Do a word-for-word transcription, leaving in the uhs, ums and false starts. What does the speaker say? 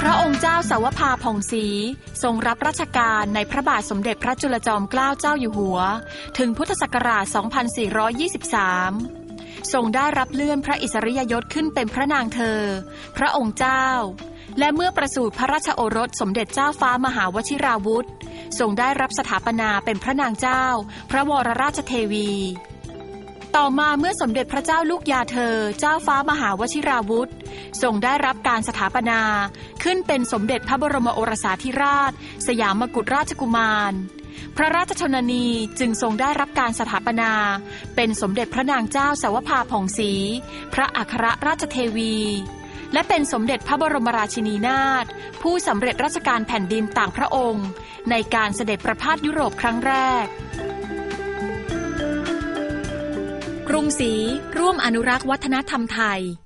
พระองค์เจ้าสาวภาผ่องศรีทรงรับราชการในพระบาทสมเด็จพระจุลจอมเกล้าเจ้าอยู่หัวถึงพุทธศักราช สองพันสี่ร้อยยี่สิบสาม ทรงได้รับเลื่อนพระอิสริยยศขึ้นเป็นพระนางเธอพระองค์เจ้าและเมื่อประสูติพระราชโอรสสมเด็จเจ้าฟ้ามหาวชิราวุธทรงได้รับสถาปนาเป็นพระนางเจ้าพระวรราชเทวีต่อมาเมื่อสมเด็จพระเจ้าลูกยาเธอเจ้าฟ้ามหาวชิราวุธทรงได้รับการสถาปนาขึ้นเป็นสมเด็จพระบรมโอรสาธิราชสยามกุฎราชกุมารพระราชชนนีจึงทรงได้รับการสถาปนาเป็นสมเด็จพระนางเจ้าสาวภาผ่องศรีพระอัครราชเทวีและเป็นสมเด็จพระบรมราชินีนาถผู้สำเร็จราชการแผ่นดินต่างพระองค์ในการเสด็จประพาสยุโรปครั้งแรกกรุงศรีร่วมอนุรักษ์วัฒนธรรมไทย